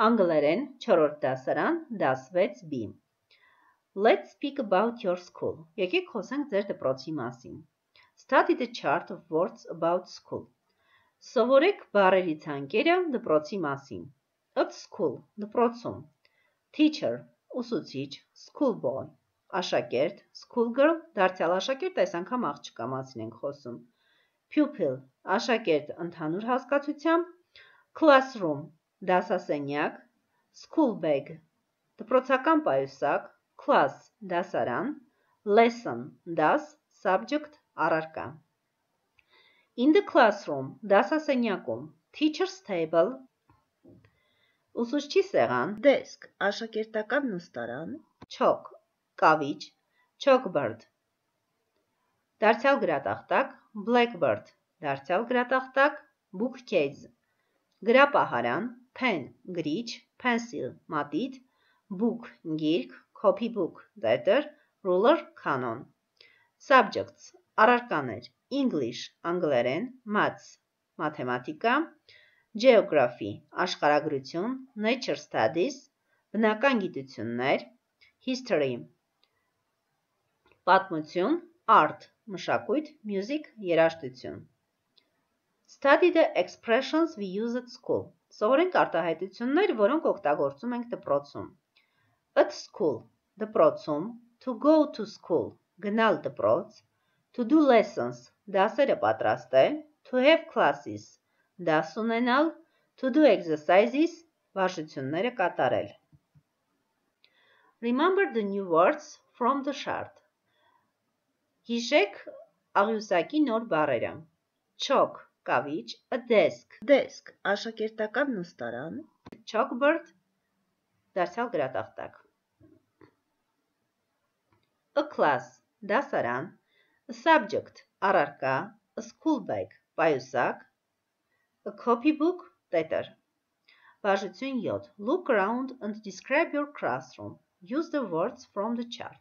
Անգլերեն 4-րդ դասարան, դաս 6B. Let's speak about your school. Եկեք խոսենք ձեր դպրոցի մասին. Study the chart of words about school. Սովորեք բառերի ցանկերը դպրոցի մասին. At school, դպրոցում. Teacher, ուսուցիչ, schoolboy, աշակերտ, schoolgirl, դարձյալ աշակերտ, այս անգամ աղջկա մասին ենք խոսում. Pupil, աշակերտ ընդհանուր հասկացությամբ, classroom, դասասենյակ, school bag, դպրոցական պայուսակ, class, դասարան, lesson, դաս, subject, առարկա. In the classroom, դասասենյակում, teacher's table, ուսուցչի սեղան, desk, աշակերտական նստարան, chalk, կավիճ, chalkboard, դարձյալ գրատախտակ, blackboard, դարձյալ գրատախտակ, bookcase, գրապահարան, pen, գրիչ, pencil, մատիտ, book, գիրք, copybook, տետր, ruler, կանոն. Subjects, առարկաներ, English, անգլերեն, maths, մաթեմատիկա, geography, աշխարհագրություն, nature studies, բնական գիտություններ, history, պատմություն, art, մշակույթ, music, երաժշտություն. Study the expressions we use at school. Սովորենք արտահայտություններ, որոնք օգտագործում ենք դպրոցում. At school, դպրոցում, to go to school, գնալ դպրոց, to do lessons, դասերը պատրաստել, to have classes, դաս ունենալ, to do exercises, վարժությունները կատարել. Remember the new words from the chart. Հիշեք աղյուսակի նոր բառերը. Chalk, կավիճ, a desk, desk, աշակերտական նստարան, chalkboard, դարձյալ գրատախտակ. A class, դասարան, a subject, առարկա, a school bag, պայուսակ, a copybook, տետր. Վարժություն 7. Look around and describe your classroom. Use the words from the chart.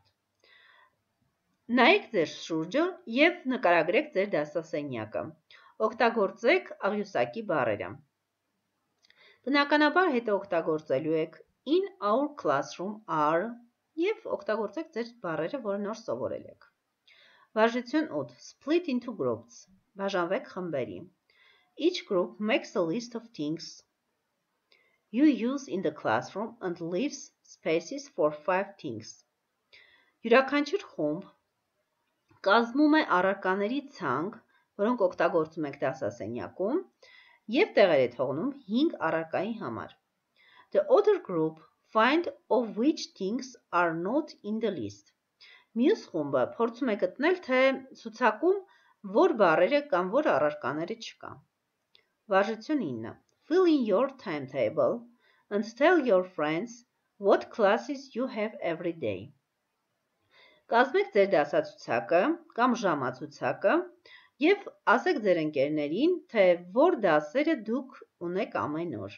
Նայեք ձեր շուրջը և նկարագրեք ձեր դասասենյակը. Օգտագործեք աղյուսակի բառերը. Բնականաբար հետը օգտագործելու եք in our classroom are և օգտագործեք ձեր բառերը, որը նոր սովորել եք. Վարժություն 8. Split into groups. Բաժանվեք խմբերի. Each group makes a list of things you use in the classroom and leaves spaces for 5 things. Յուրաքանչյուր խումբ կազմում է առարկաների ցանկ, որոնք օգտագործում եք դասասենյակում և տեղեր է թողնում 5 առարկայի համար. The other group find of which things are not in the list. Մյուս խումբը փորձում է գտնել, թե ցուցակում որ բառերը կամ որ առարկաները չկա. Վարժություն 9. Fill in your timetable and tell your friends what classes you have every day. Կազմեք ձեր դասացուցակը կամ ժամացուցակը և ասեք ձեր ընկերներին, թե որ դասերը դուք ունեք ամեն օր.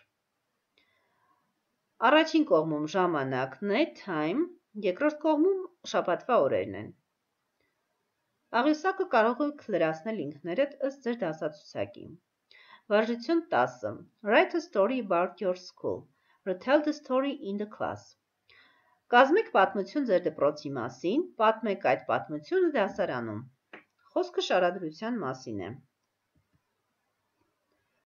Առաջին կողմում ժամանակն է, time, երկրորդ կողմում շաբաթվա օրերն են. Աղյուսակը կարող եք լրացնել ինքներդ ըստ ձեր դասացուցակի. Վարժություն 10. Write a story about your school. Retell the story in the class. Կազմեք պատմություն ձեր դպրոցի մասին, պատմեք այդ պատմությունը դասարանում. Խոսքը շարադրության մասին է.